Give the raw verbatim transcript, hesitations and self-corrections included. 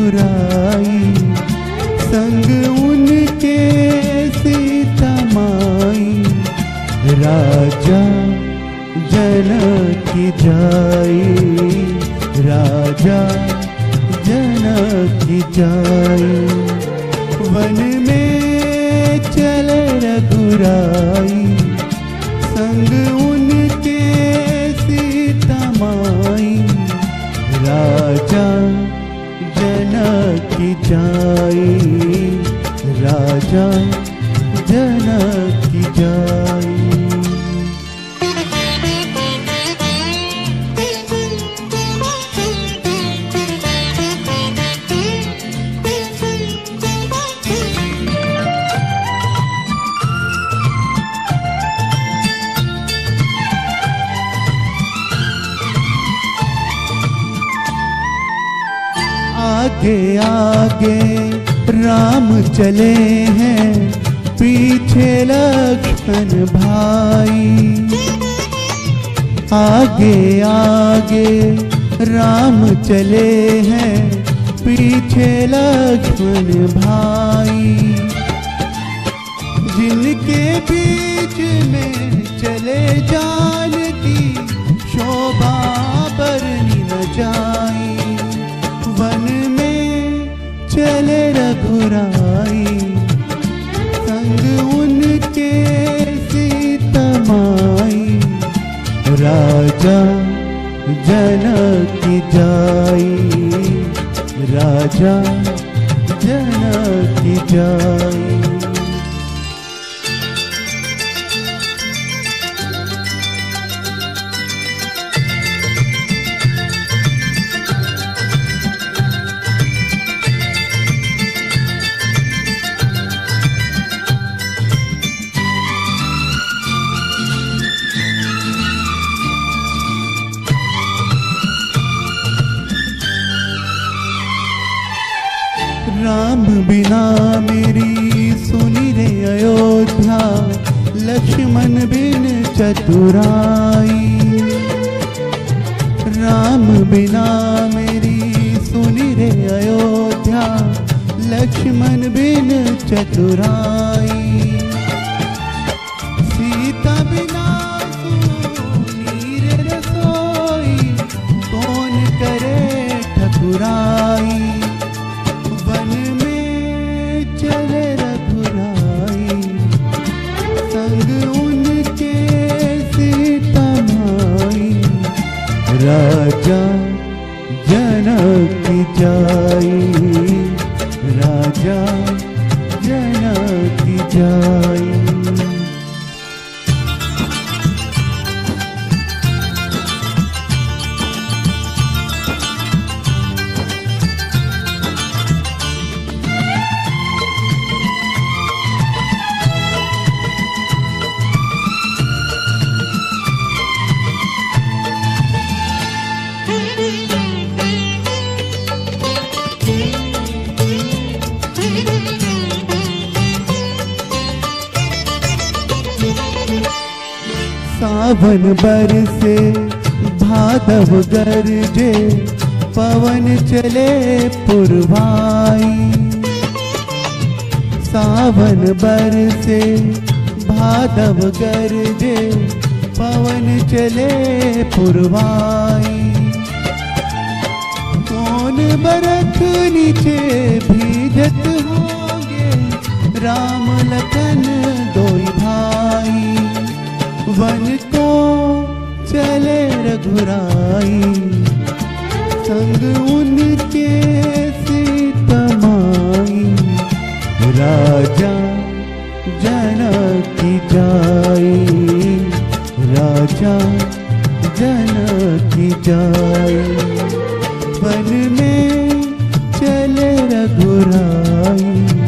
रघुराई, संग उनके सीता माई। राजा जनक की जाई, राजा जनक की जाई। वन में चले रघुराई, संग उनके सीता माई। राजा जनक की जाई, राजा जनक की जाई। आगे आगे राम चले हैं, पीछे लक्ष्मण भाई। आगे आगे राम चले हैं, पीछे लक्ष्मण भाई। जिनके बीच में चले जानकी, शोभा बरनी न जाई। वन में चले रघुराई, संग उनके सीता माई। राजा जनक की जाई, राजा जनक की जाई। राम बिना मेरी सुनी रे अयोध्या, लक्ष्मण बिन चतुराई। राम बिना मेरी सुनी रे अयोध्या, लक्ष्मण बिन चतुराई। सीता बिना सुनी रे रसोई, कौन करे ठकुराई। वन में चले रघुराई, संग उनके सीता माई। राजा जनक की जाई, राजा जनक की जाई। सावन बरसे भादव गरजे, पवन चले पुरवाई। सावन बरसे भादव गरजे, पवन चले पुरवाई। कौन बरख नीचे भीजत होंगे, राम लखन दोई भाई। वन को चले रघुराई, संग उनके सीता माई। राजा जनक की जाई, राजा जनक की जाई। वन में चले रघुराई,